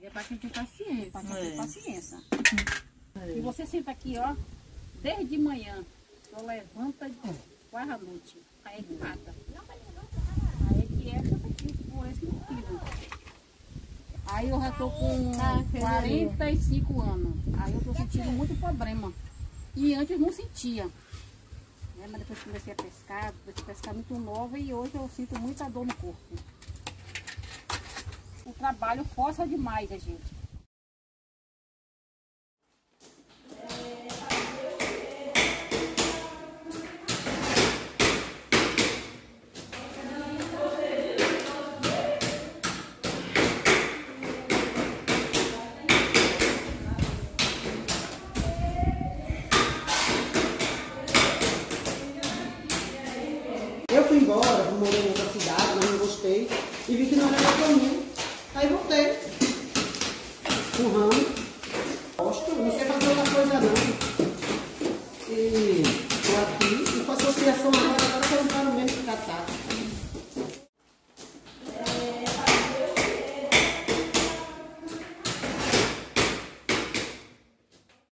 É pra quem tem paciência. Pra quem tem paciência. E você senta aqui, ó, desde manhã. Só levanta quase a noite. Aí que mata. Aí que é por esse motivo. Aí eu já tô com 45 anos. Aí eu tô sentindo muito problema. E antes não sentia. Mas depois que comecei a pescar muito nova e hoje eu sinto muita dor no corpo. O trabalho força demais a gente. Eu fui embora, morei em outra cidade, mas não gostei. E vi que não era para mim. Aí voltei. Com ramo.